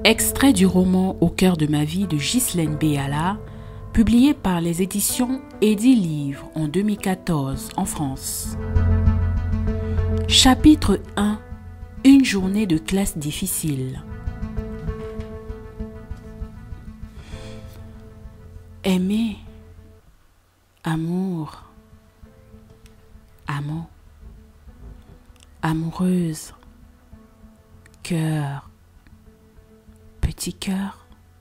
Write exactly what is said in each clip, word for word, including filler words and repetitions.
Extrait du roman Au cœur de ma vie de Ghislaine Béala, publié par les éditions Eddy Livre en deux mille quatorze en France. Chapitre un. Une journée de classe difficile. Aimer, amour, amant, amoureuse, cœur, petit cœur,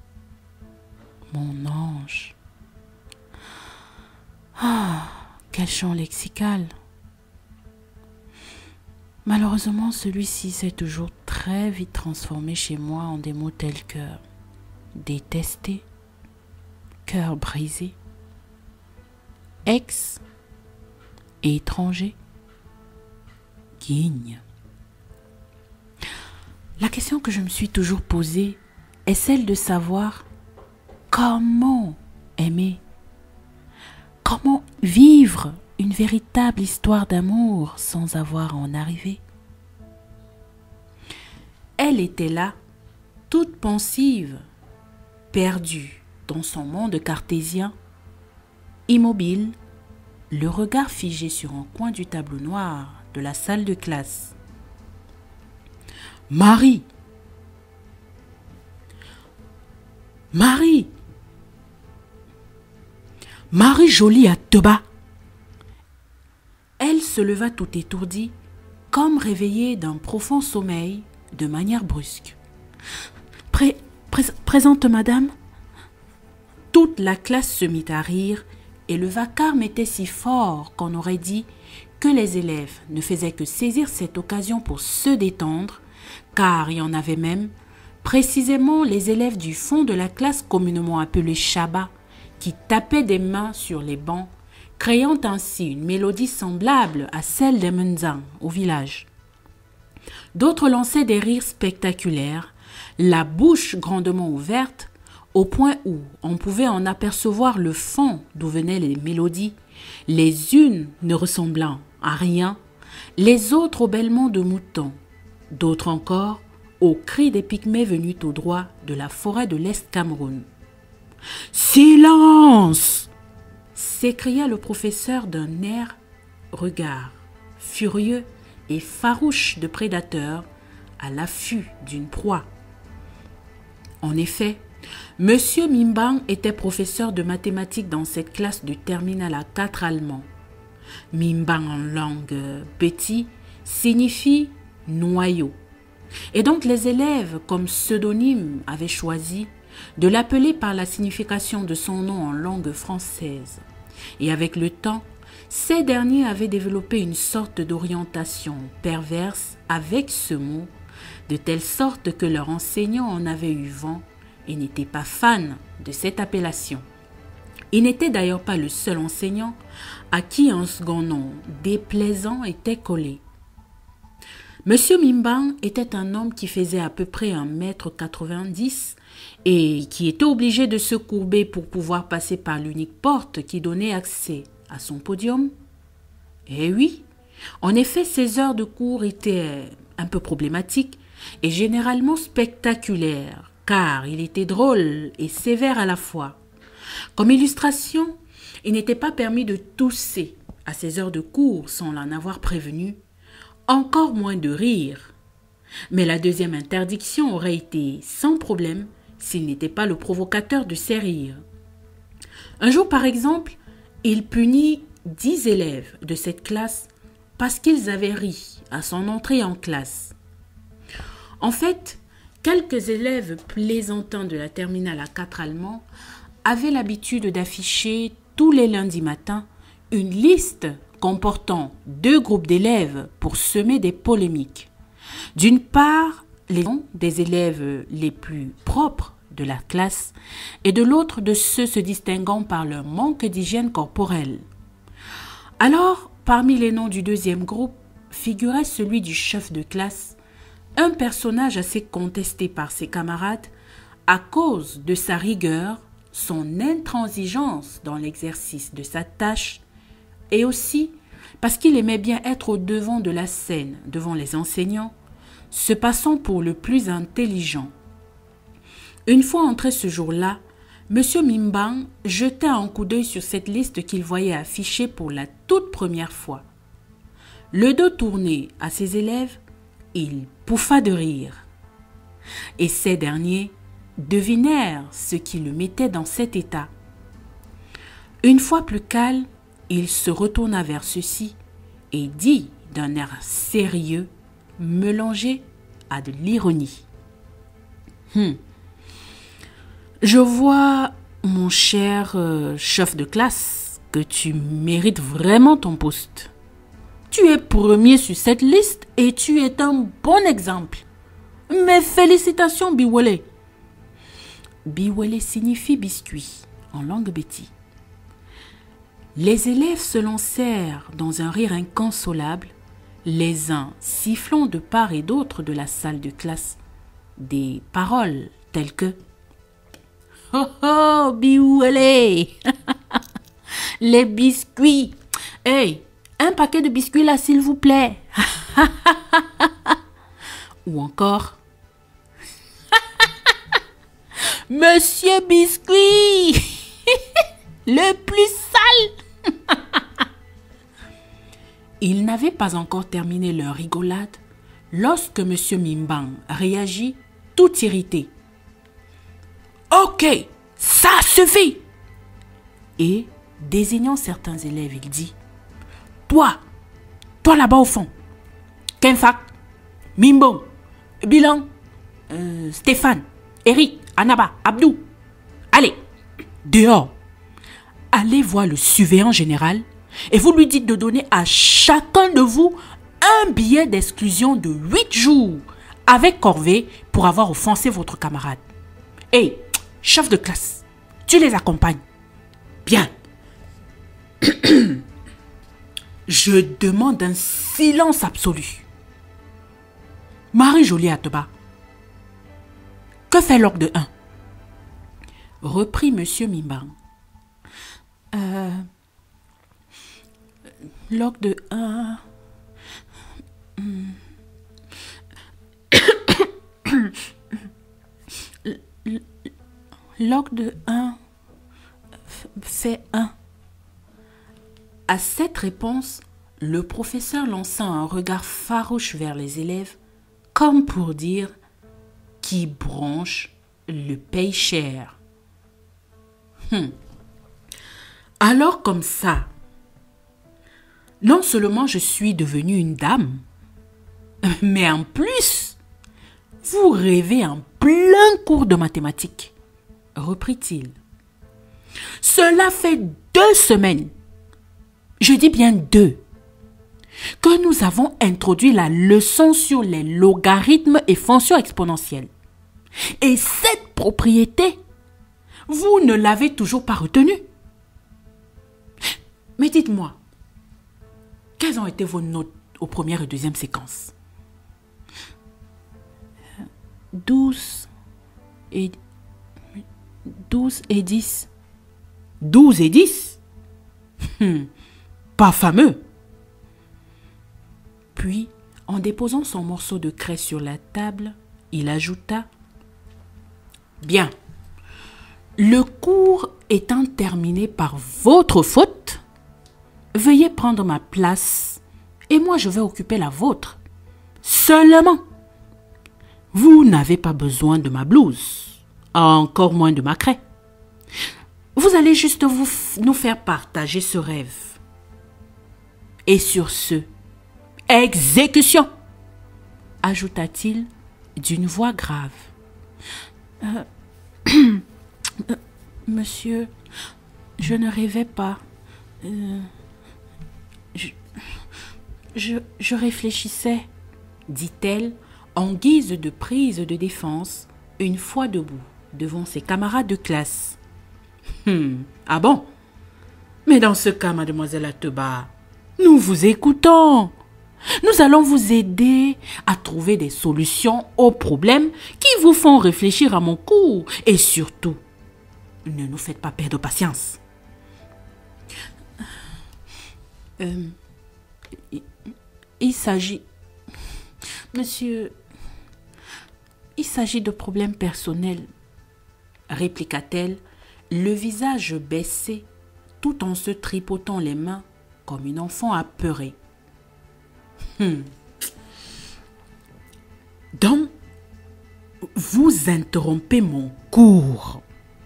mon ange. Ah, quel champ lexical! Malheureusement, celui-ci s'est toujours très vite transformé chez moi en des mots tels que détester, cœur brisé, ex, étranger, guigne. La question que je me suis toujours posée est celle de savoir comment aimer, comment vivre une véritable histoire d'amour sans avoir à en arriver. Elle était là, toute pensive, perdue dans son monde cartésien, immobile, le regard figé sur un coin du tableau noir de la salle de classe. Marie! Marie! Marie jolie à Teba! Elle se leva tout étourdie, comme réveillée d'un profond sommeil, de manière brusque. Pré, pré, présente, madame. Toute la classe se mit à rire et le vacarme était si fort qu'on aurait dit que les élèves ne faisaient que saisir cette occasion pour se détendre, car il y en avait même, précisément les élèves du fond de la classe communément appelés Chaba, qui tapaient des mains sur les bancs, créant ainsi une mélodie semblable à celle des Menzang au village. D'autres lançaient des rires spectaculaires, la bouche grandement ouverte, au point où on pouvait en apercevoir le fond d'où venaient les mélodies, les unes ne ressemblant à rien, les autres au bêlement de moutons, d'autres encore aux cris des pygmées venus tout droit de la forêt de l'Est Cameroun. « Silence !» s'écria le professeur d'un air, regard furieux et farouche de prédateur à l'affût d'une proie. En effet, Monsieur Mimbang était professeur de mathématiques dans cette classe de terminale à quatre allemand. Mimbang en langue petit signifie noyau. Et donc les élèves, comme pseudonyme, avaient choisi de l'appeler par la signification de son nom en langue française. Et avec le temps, ces derniers avaient développé une sorte d'orientation perverse avec ce mot, de telle sorte que leur enseignant en avait eu vent et n'était pas fan de cette appellation. Il n'était d'ailleurs pas le seul enseignant à qui un second nom déplaisant était collé. Monsieur Mimbang était un homme qui faisait à peu près un mètre quatre-vingt-dix et qui était obligé de se courber pour pouvoir passer par l'unique porte qui donnait accès à son podium. Eh oui, en effet, ses heures de cours étaient un peu problématiques et généralement spectaculaires, car il était drôle et sévère à la fois. Comme illustration, il n'était pas permis de tousser à ses heures de cours sans l'en avoir prévenu, encore moins de rire. Mais la deuxième interdiction aurait été sans problème s'il n'était pas le provocateur de ces rires. Un jour, par exemple, il punit dix élèves de cette classe parce qu'ils avaient ri à son entrée en classe. En fait, quelques élèves plaisantins de la terminale à quatre allemand avaient l'habitude d'afficher tous les lundis matins une liste comportant deux groupes d'élèves pour semer des polémiques. D'une part, les noms des élèves les plus propres de la classe et de l'autre de ceux se distinguant par leur manque d'hygiène corporelle. Alors, parmi les noms du deuxième groupe figurait celui du chef de classe, un personnage assez contesté par ses camarades à cause de sa rigueur, son intransigeance dans l'exercice de sa tâche et aussi parce qu'il aimait bien être au devant de la scène devant les enseignants, se passant pour le plus intelligent. Une fois entré ce jour-là, Monsieur Mimbang jetait un coup d'œil sur cette liste qu'il voyait affichée pour la toute première fois. Le dos tourné à ses élèves, il pouffa de rire. Et ces derniers devinèrent ce qui le mettait dans cet état. Une fois plus calme, il se retourna vers ceux-ci et dit d'un air sérieux, mélangé à de l'ironie. Hum. Je vois, mon cher euh, chef de classe, que tu mérites vraiment ton poste. Tu es premier sur cette liste et tu es un bon exemple. Mes félicitations, Biwele. Biwele signifie biscuit en langue béti. Les élèves se lancèrent dans un rire inconsolable, les uns sifflant de part et d'autre de la salle de classe des paroles telles que « Oh oh, Biwele, les biscuits. Hey, un paquet de biscuits là, s'il vous plaît. » Ou encore « Monsieur Biscuit, le plus sale. » Ils n'avaient pas encore terminé leur rigolade lorsque Monsieur Mimbang réagit tout irrité. « Ok, ça suffit !» Et, désignant certains élèves, il dit « Toi, toi là-bas au fond, Kenfak, Mimbong, Bilan, euh, Stéphane, Eric, Anaba, Abdou, allez, dehors. Allez voir le surveillant général et vous lui dites de donner à chacun de vous un billet d'exclusion de huit jours avec corvée pour avoir offensé votre camarade. Hé, chef de classe, tu les accompagnes. Bien. Je demande un silence absolu. Marie-Jolie Ateba. Que fait l'orgue de un? Reprit Monsieur Mimbang. Euh, L'orgue de un... L'orgue de un fait un. À cette réponse, le professeur lança un regard farouche vers les élèves, comme pour dire « Qui bronche le paye cher. » Hum. Alors comme ça, non seulement je suis devenue une dame, mais en plus, vous rêvez en plein cours de mathématiques, reprit-il. Cela fait deux semaines, je dis bien deux, que nous avons introduit la leçon sur les logarithmes et fonctions exponentielles. Et cette propriété, vous ne l'avez toujours pas retenue. Mais dites-moi, quelles ont été vos notes aux premières et deuxièmes séquences? douze et... douze et dix. douze et dix? Hum, pas fameux. Puis, en déposant son morceau de craie sur la table, il ajouta « Bien, le cours étant terminé par votre faute, veuillez prendre ma place et moi je vais occuper la vôtre. Seulement, vous n'avez pas besoin de ma blouse, encore moins de ma craie. Vous allez juste vous nous faire partager ce rêve. Et sur ce, exécution, ajouta-t-il d'une voix grave. Euh, euh, monsieur, je ne rêvais pas. Euh, je, je, je réfléchissais, dit-elle en guise de prise de défense, une fois debout devant ses camarades de classe. Hum, ah bon? Mais dans ce cas, mademoiselle Ateba, nous vous écoutons. Nous allons vous aider à trouver des solutions aux problèmes qui vous font réfléchir à mon cours. Et surtout, ne nous faites pas perdre patience. Euh, il il s'agit... Monsieur... Il s'agit de problèmes personnels. répliqua-t-elle, le visage baissé, tout en se tripotant les mains comme une enfant apeurée. Hum. Donc, vous interrompez mon cours.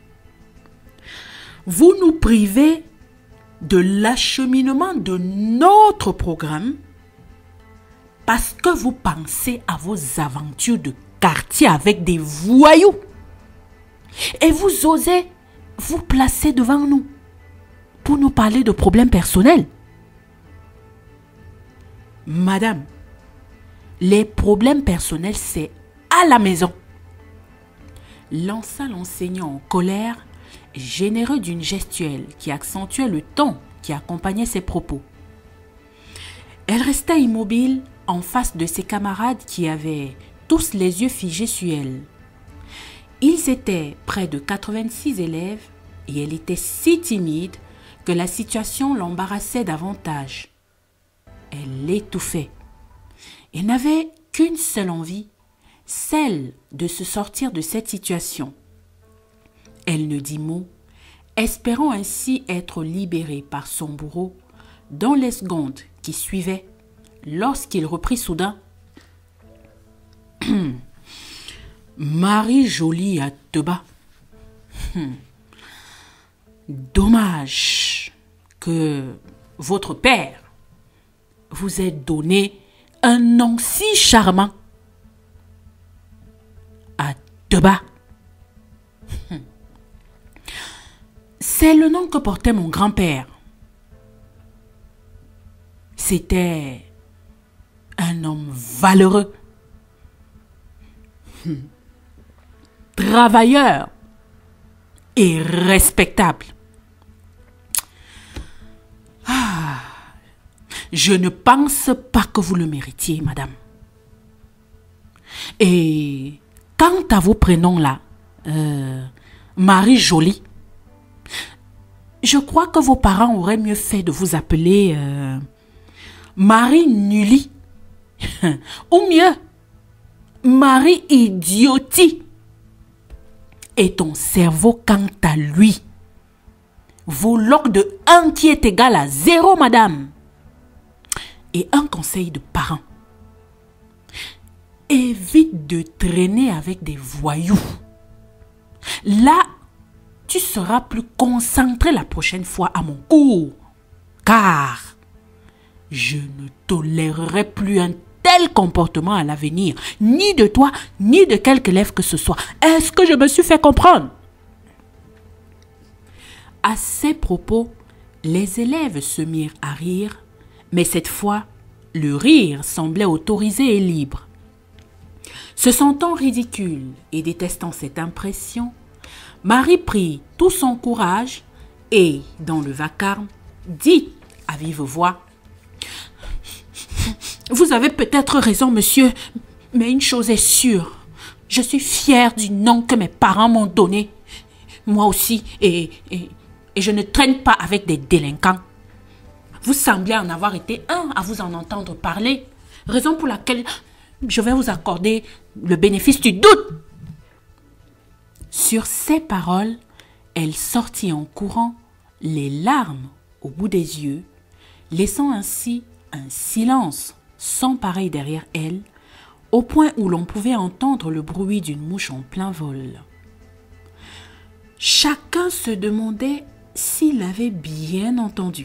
Vous nous privez de l'acheminement de notre programme parce que vous pensez à vos aventures de quartier avec des voyous. Et vous osez vous placer devant nous pour nous parler de problèmes personnels. Madame, les problèmes personnels, c'est à la maison. Lança l'enseignant en colère, généreux d'une gestuelle qui accentuait le ton qui accompagnait ses propos. Elle resta immobile en face de ses camarades qui avaient tous les yeux figés sur elle. Ils étaient près de quatre-vingt-six élèves et elle était si timide que la situation l'embarrassait davantage. Elle l'étouffait. Elle n'avait qu'une seule envie, celle de se sortir de cette situation. Elle ne dit mot, espérant ainsi être libérée par son bourreau dans les secondes qui suivaient, lorsqu'il reprit soudain. Marie Jolie à Teba. Dommage que votre père vous ait donné un nom si charmant. À Teba. C'est le nom que portait mon grand-père. C'était un homme valeureux, travailleur et respectable. Ah, je ne pense pas que vous le méritiez, madame. Et quant à vos prénoms là, euh, Marie Jolie, je crois que vos parents auraient mieux fait de vous appeler euh, Marie Nully. Ou mieux, Marie Idiotie. Et ton cerveau, quant à lui, vos logs de un qui est égal à zéro, madame. Et un conseil de parents. Évite de traîner avec des voyous. Là, tu seras plus concentré la prochaine fois à mon cours. Car je ne tolérerai plus un tel comportement à l'avenir, ni de toi, ni de quelque élève que ce soit. Est-ce que je me suis fait comprendre? À ces propos, les élèves se mirent à rire, mais cette fois, le rire semblait autorisé et libre. Se sentant ridicule et détestant cette impression, Marie prit tout son courage et, dans le vacarme, dit à vive voix: « Vous avez peut-être raison, monsieur, mais une chose est sûre. Je suis fière du nom que mes parents m'ont donné. Moi aussi, et, et, et je ne traîne pas avec des délinquants. Vous semblez en avoir été un à vous en entendre parler, raison pour laquelle je vais vous accorder le bénéfice du doute. » Sur ces paroles, elle sortit en courant, les larmes au bout des yeux, laissant ainsi un silence sans pareil derrière elle, au point où l'on pouvait entendre le bruit d'une mouche en plein vol. Chacun se demandait s'il avait bien entendu.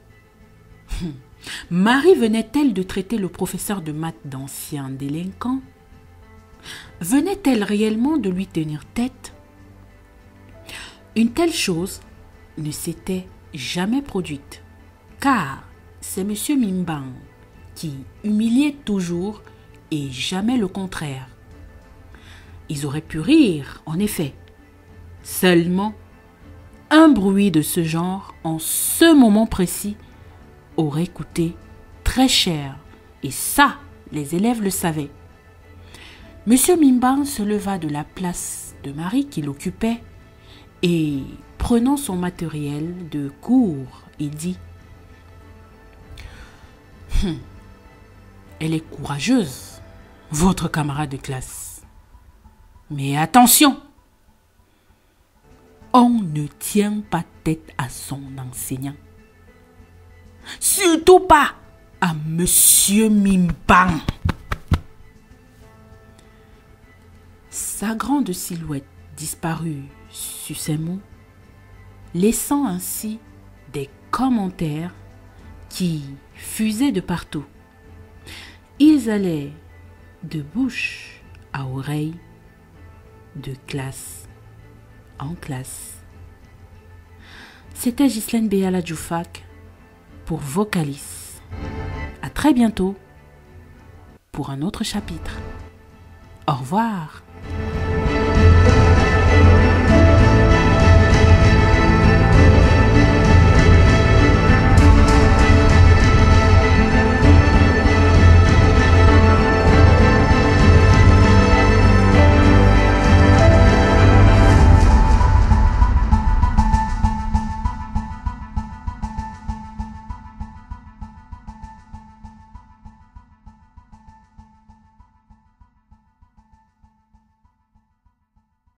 Marie venait-elle de traiter le professeur de maths d'ancien délinquant? Venait-elle réellement de lui tenir tête? Une telle chose ne s'était jamais produite, car c'est M. Mimbang qui humiliait toujours et jamais le contraire. Ils auraient pu rire, en effet. Seulement, un bruit de ce genre, en ce moment précis, aurait coûté très cher, et ça, les élèves le savaient. M. Mimbang se leva de la place de Marie qu'il occupait et, prenant son matériel de cours, il dit: hum, « Elle est courageuse, votre camarade de classe. Mais attention, On ne tient pas tête à son enseignant. Surtout pas à Monsieur Mimban. Sa grande silhouette disparut sur ces mots, laissant ainsi des commentaires qui fusaient de partout. Ils allaient de bouche à oreille, de classe en classe. C'était Ghislaine Béala Djoufak pour Vocalis. À très bientôt pour un autre chapitre. Au revoir.